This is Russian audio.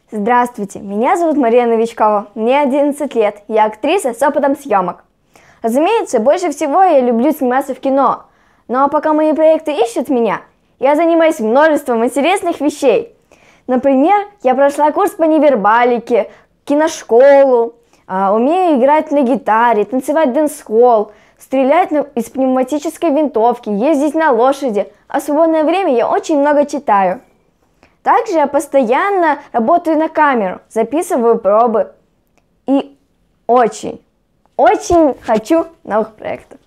Здравствуйте, меня зовут Мария Новичкова, мне 11 лет, я актриса с опытом съемок. Разумеется, больше всего я люблю сниматься в кино, но пока мои проекты ищут меня, я занимаюсь множеством интересных вещей. Например, я прошла курс по невербалике, киношколу, умею играть на гитаре, танцевать дэнс-холл, стрелять из пневматической винтовки, ездить на лошади, а в свободное время я очень много читаю. Также я постоянно работаю на камеру, записываю пробы и очень хочу новых проектов.